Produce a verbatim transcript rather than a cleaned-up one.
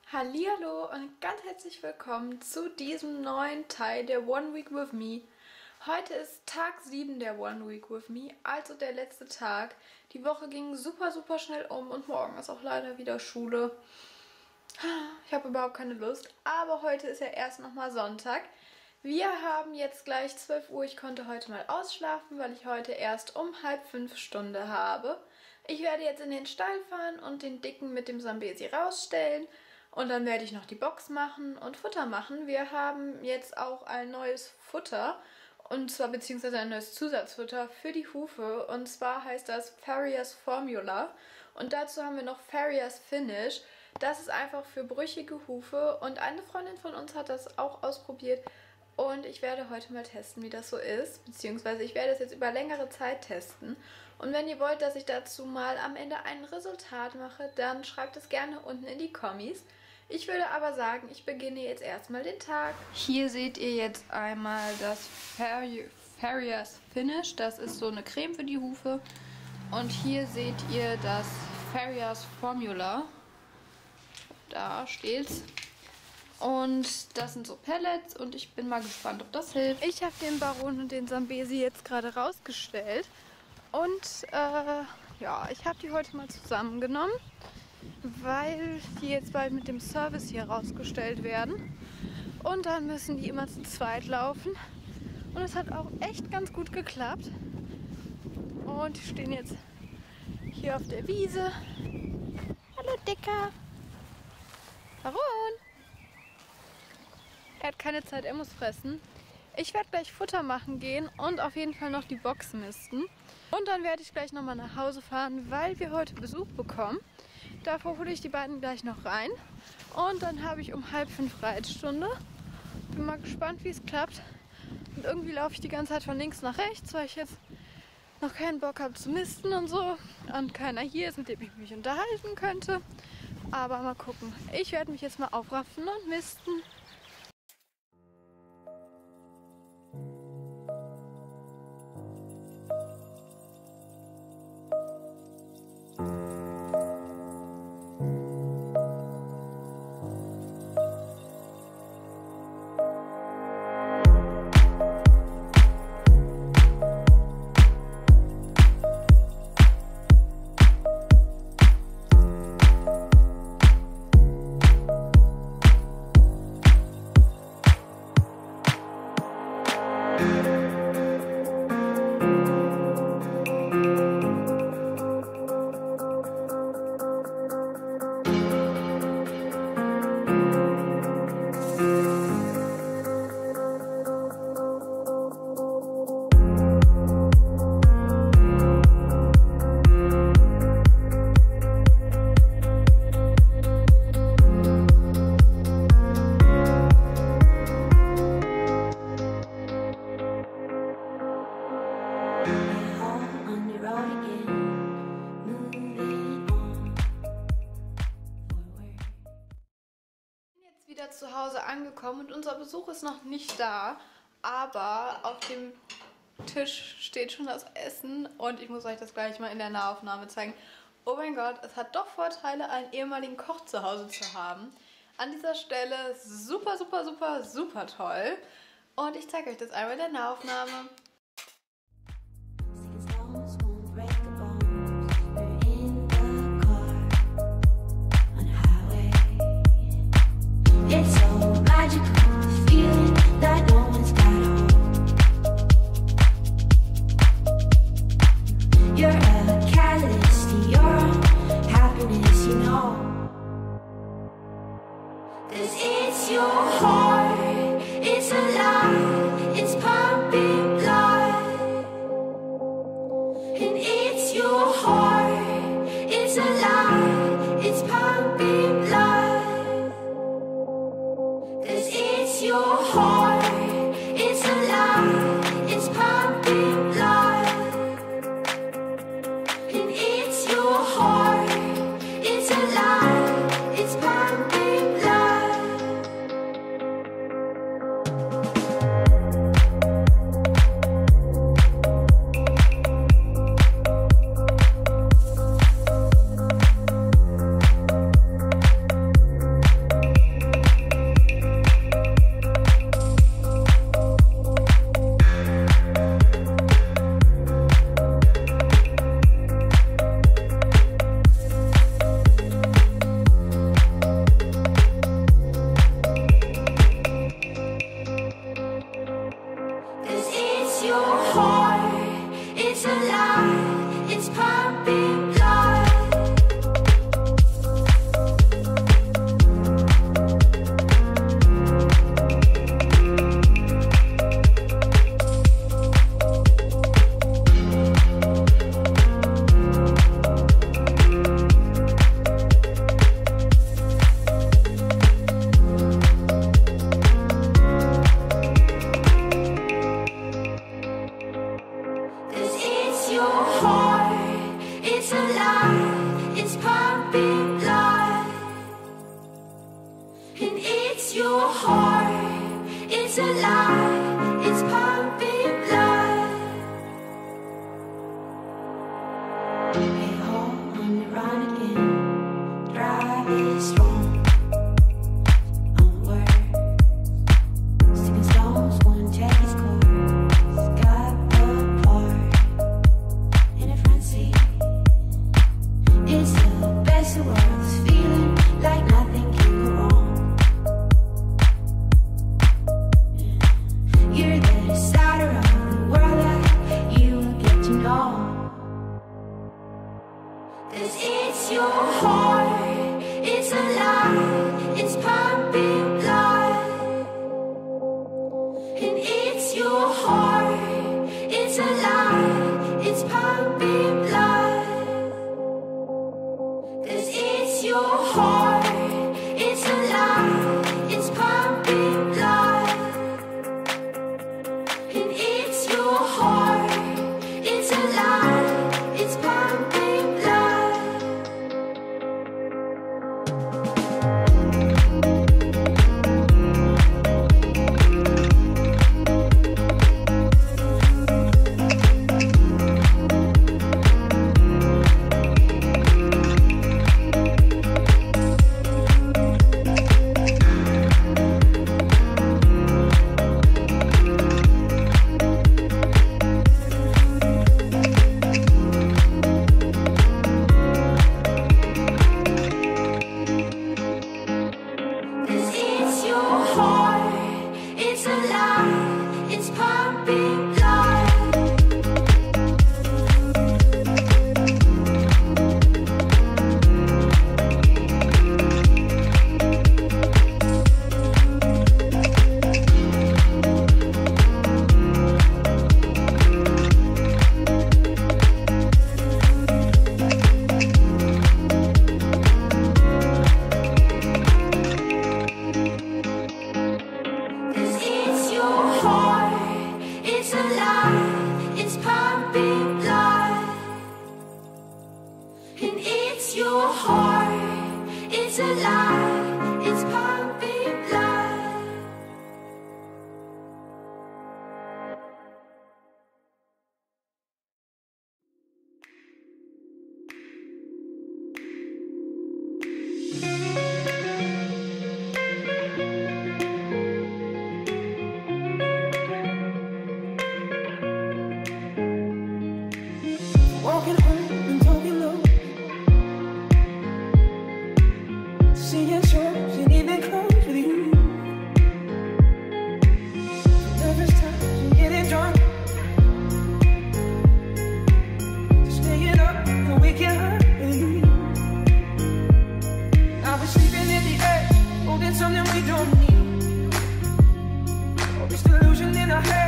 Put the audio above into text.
Hallihallo und ganz herzlich willkommen zu diesem neuen Teil der One Week With Me. Heute ist Tag sieben der One Week With Me, also der letzte Tag. Die Woche ging super, super schnell um und morgen ist auch leider wieder Schule. Ich habe überhaupt keine Lust, aber heute ist ja erst nochmal Sonntag. Wir haben jetzt gleich zwölf Uhr. Ich konnte heute mal ausschlafen, weil ich heute erst um halb fünf Stunde habe. Ich werde jetzt in den Stall fahren und den Dicken mit dem Sambesi rausstellen. Und dann werde ich noch die Box machen und Futter machen. Wir haben jetzt auch ein neues Futter, und zwar beziehungsweise ein neues Zusatzfutter für die Hufe. Und zwar heißt das Farriers Formula. Und dazu haben wir noch Farriers Finish. Das ist einfach für brüchige Hufe. Und eine Freundin von uns hat das auch ausprobiert. Und ich werde heute mal testen, wie das so ist. Beziehungsweise ich werde es jetzt über längere Zeit testen. Und wenn ihr wollt, dass ich dazu mal am Ende ein Resultat mache, dann schreibt es gerne unten in die Kommis. Ich würde aber sagen, ich beginne jetzt erstmal den Tag. Hier seht ihr jetzt einmal das Farriers Finish. Das ist so eine Creme für die Hufe. Und hier seht ihr das Farriers Formula. Da steht's. Und das sind so Pellets und ich bin mal gespannt, ob das hilft. Ich habe den Baron und den Sambesi jetzt gerade rausgestellt. Und äh, ja, ich habe die heute mal zusammengenommen, weil die jetzt bald mit dem Service hier rausgestellt werden. Und dann müssen die immer zu zweit laufen. Und es hat auch echt ganz gut geklappt. Und die stehen jetzt hier auf der Wiese. Hallo Dicker. Baron. Er hat keine Zeit, er muss fressen. Ich werde gleich Futter machen gehen und auf jeden Fall noch die Box misten. Und dann werde ich gleich nochmal nach Hause fahren, weil wir heute Besuch bekommen. Davor hole ich die beiden gleich noch rein. Und dann habe ich um halb fünf Reitstunde. Bin mal gespannt, wie es klappt. Und irgendwie laufe ich die ganze Zeit von links nach rechts, weil ich jetzt noch keinen Bock habe zu misten und so. Und keiner hier ist, mit dem ich mich unterhalten könnte. Aber mal gucken. Ich werde mich jetzt mal aufraffen und misten. Wieder zu Hause angekommen und unser Besuch ist noch nicht da, aber auf dem Tisch steht schon das Essen und ich muss euch das gleich mal in der Nahaufnahme zeigen. Oh mein Gott, es hat doch Vorteile, einen ehemaligen Koch zu Hause zu haben. An dieser Stelle super, super, super, super toll und ich zeige euch das einmal in der Nahaufnahme. it's your heart, it's alive, it's pumping blood. Hey ho, on the run again, drive it strong. Onward, sticking stones, one check his course. Got apart in a front seat. It's the best of worlds, feeling like nothing can go wrong. You're the decider of the world that you will get to know. 'Cause it's your heart, it's alive, it's pumping blood. And it's your heart, it's alive, it's pumping blood. 'Cause it's your heart, it's alive, it's pumping blood. And it's your heart, it's alive, it's pumping blood. Walking home and talking low, seeing shows and even clothes with you. Nervous times and getting drunk, staying up and waking up with you. I was sleeping in the air, holding something we don't need. All this delusion in our head.